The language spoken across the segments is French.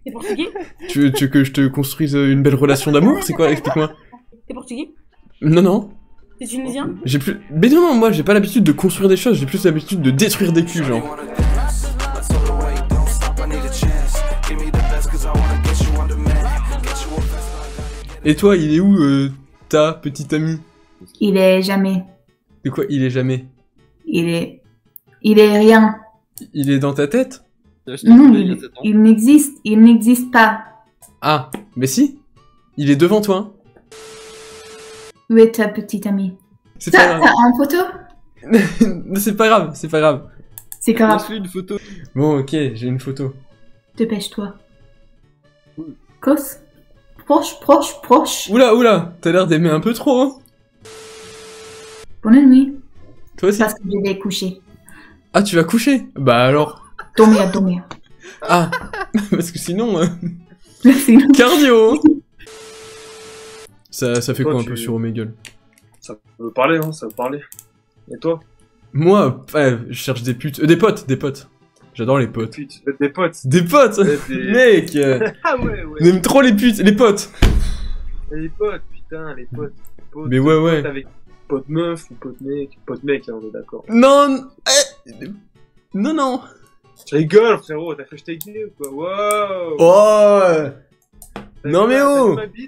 T'es portugais? Tu veux que je te construise une belle relation d'amour? C'est quoi? Explique-moi. T'es portugais? Non, non. T'es tunisien? J'ai plus... Mais non, non, moi j'ai pas l'habitude de construire des choses, j'ai plus l'habitude de détruire des culs, genre. Et toi, il est où, ta petite amie? Il est jamais. De quoi il est jamais? Il est rien. Il est dans ta tête? Non, il n'existe pas. Ah, mais si. Il est devant toi. Où est ta petite amie? C'est pas T'as grave. en photo? C'est pas grave, c'est pas grave. C'est grave. Je fais une photo. Bon, ok, j'ai une photo. Dépêche-toi. Cos? Proche. Oula, oula, t'as l'air d'aimer un peu trop, hein. Bonne nuit. Toi aussi. Parce que je vais coucher. Ah, tu vas coucher? Bah alors. Dormir. Ah, parce que sinon... Sinon- Cardio. Ça fait Toi, quoi un tu- peu sur Omegle? Ça veut parler, hein, ça veut parler. Et toi? Moi, ouais, je cherche des putes. Des potes. J'adore les potes. Tu fais des potes. Des potes. Des- Mec, Ah ouais, ouais. j'aime trop les putes, les potes. Les potes, putain, les potes. Potes, Mais ouais, ouais. potes avec pote meuf ou pote mec, hein, on est d'accord. Non, non, non. Je rigole, frérot, t'as cru que je t'ai gay ou quoi? Wow! Oh. T'as Non, vu mais ma- t'as oh. vu ma bite?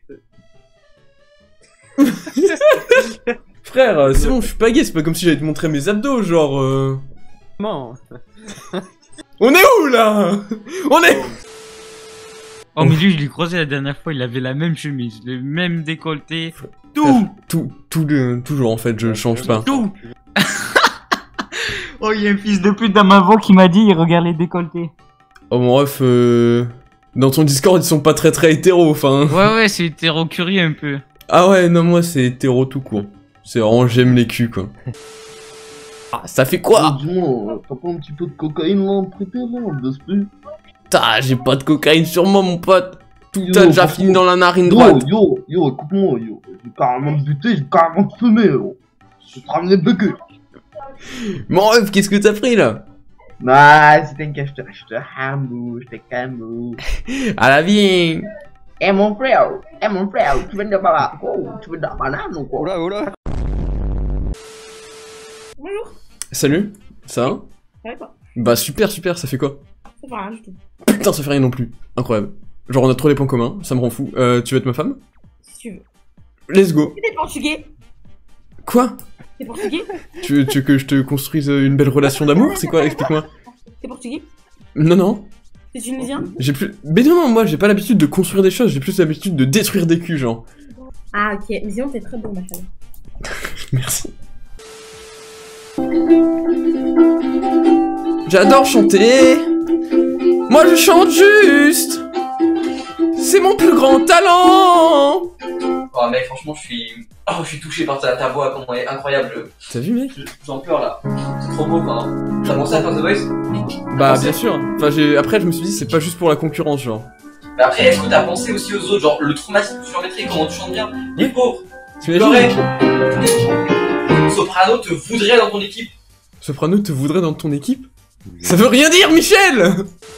Frère, c'est bon, je suis pas gay, c'est pas comme si j'allais te montrer mes abdos, genre... Non. On est où, là? On est... Oh, mais lui, je l'ai croisé la dernière fois, il avait la même chemise, le même décolleté, tout, Toujours, en fait, je change pas. tout. Oh, il y a un fils de pute dans ma voix qui m'a dit, regarde les décolletés. Oh, mon ref, dans ton Discord, ils sont pas très hétéros, enfin... Ouais, c'est hétéro-curieux un peu. Ah ouais, non, moi, c'est hétéro tout court. C'est vraiment, j'aime les culs, quoi. Ah, ça fait quoi? Dis-moi, t'as pas un petit peu de cocaïne là à me prêter là, baisse plus? Putain, j'ai pas de cocaïne sur moi, mon pote. Tout Yo, a déjà par fini contre- dans la narine droite. Yo, écoute-moi, yo. J'ai carrément buté, j'ai carrément fumé, yo. Je te ramené de queue. Mon ref, qu'est-ce que t'as pris, là? Nah, c'était une cache, je te hamou, je te camou. À la vie. Eh mon frère, tu veux de la tu veux de la banane ou quoi? Oula. Bonjour. Salut, ça va? Ça va pas? Bah super, ça fait quoi? Ça fait rien du tout. Putain, ça fait rien non plus. Incroyable. Genre on a trop les points communs, ça me rend fou. Tu veux être ma femme? Si tu veux. Let's go. T'es portugais? Quoi? T'es portugais? Tu veux que je te construise une belle relation d'amour? C'est quoi? Explique-moi. T'es portugais? Non, non. T'es tunisien? J'ai plus... Mais non, non, moi j'ai pas l'habitude de construire des choses, j'ai plus l'habitude de détruire des culs, genre. Ah ok, mais sinon t'es très bon ma chérie. Merci. J'adore chanter. Moi je chante juste. C'est mon plus grand talent. Oh mec, franchement, je suis touché par ta voix, comment elle est incroyable. T'as vu, mec? J'en pleure là. C'est trop beau, enfin. T'as pensé à faire The Voice? Bah bien sûr. Enfin, après je me suis dit c'est pas juste pour la concurrence, genre. Mais après, est-ce que t'as pensé aussi aux autres, genre le traumatisme que tu leur mettrais, comment tu chantes bien? Les pauvres, T'imagines? Soprano te voudrait dans ton équipe. Soprano te voudrait dans ton équipe? Ça veut rien dire, Michel!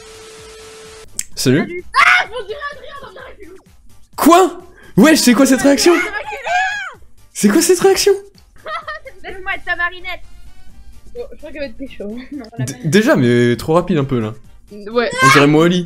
Salut. Ah, on dirait Adrien dans Miraculous. Quoi? Wesh, c'est quoi cette réaction? C'est quoi cette réaction? Laisse-moi être ta marinette. Oh, je crois qu'elle va être pécho. Non, la Déjà, mais trop rapide un peu là. Ouais. On dirait Moali.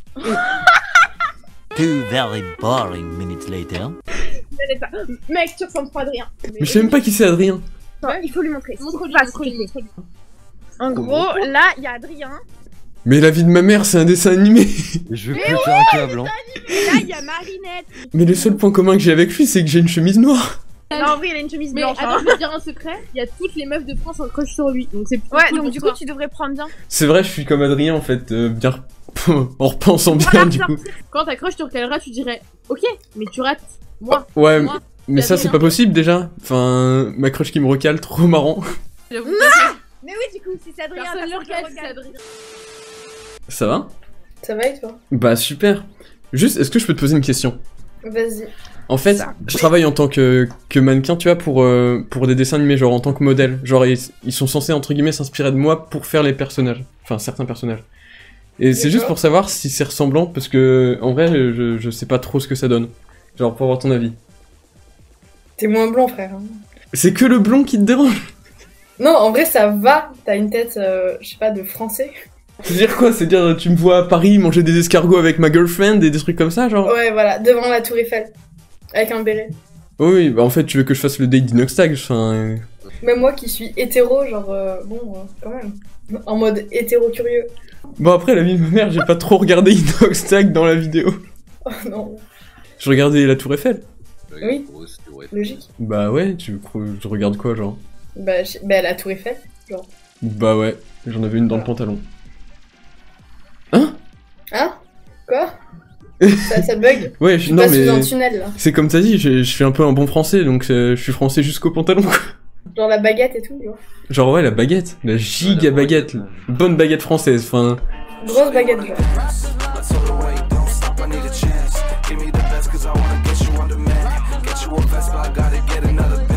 2 very boring minutes later. Mec, tu ressembles trop à Adrien. Mais je sais même pas qui c'est Adrien. Attends, il faut lui montrer. Montre-lui. En gros, là, il y a Adrien. Mais la vie de ma mère, c'est un dessin animé. Je veux plus faire un câble, hein. Et là, il y a Marinette. Mais le seul point commun que j'ai avec lui, c'est que j'ai une chemise noire. Non, en vrai, il a une chemise Mais blanche. attends, je vais te dire un secret, il y a toutes les meufs de France en crush sur lui, donc c'est plutôt Ouais, cool donc pour du toi. coup, tu devrais prendre bien. C'est vrai, je suis comme Adrien en fait, bien en repensant bien Voilà, du coup. Quand ta crush te recalera, tu dirais ok, mais tu rates moi. Ouais, moi, mais ça c'est pas possible déjà. Enfin, ma crush qui me recale, trop marrant. J'avoue. Mais oui, du coup, si c'est Adrien, Personne ne le personne recale, le c'est regarde. Adrien. Ça va? Ça va et toi? Bah super. Juste, est-ce que je peux te poser une question? Vas-y. En fait, je travaille en tant que mannequin, tu vois, pour des dessins animés, genre en tant que modèle. Genre, ils sont censés, entre guillemets, s'inspirer de moi pour faire les personnages. Enfin, certains personnages. Et c'est juste pour savoir si c'est ressemblant, parce que en vrai, je sais pas trop ce que ça donne. Genre, pour avoir ton avis. T'es moins blond, frère. Hein. C'est que le blond qui te dérange? Non, en vrai, ça va. T'as une tête, je sais pas, de français. C'est-à-dire quoi? C'est-à-dire, tu me vois à Paris manger des escargots avec ma girlfriend et des trucs comme ça, genre? Ouais, voilà, devant la Tour Eiffel. Avec un béret. Oui, bah en fait, tu veux que je fasse le date d'Inoxtag, enfin... Même moi qui suis hétéro, genre, quand même. En mode hétéro curieux. Bon, après, la vie de ma mère, j'ai pas trop regardé Inoxtag dans la vidéo. Oh non. Je regardais la Tour Eiffel. Oui, logique. Bah ouais, je regarde quoi, genre? Bah, la Tour Eiffel, genre. Bah ouais, j'en avais une dans le pantalon. Hein? Quoi? ça bug. Ouais, je passe sous un tunnel, là. C'est comme t'as dit, je fais un peu un bon français, donc je suis français jusqu'au pantalon, quoi. Genre la baguette et tout, genre. Genre ouais, la baguette, la giga baguette, bonne baguette française, enfin... Grosse baguette, genre. Give me the best cause I wanna get you on demand. Get you a Vespa, I gotta get another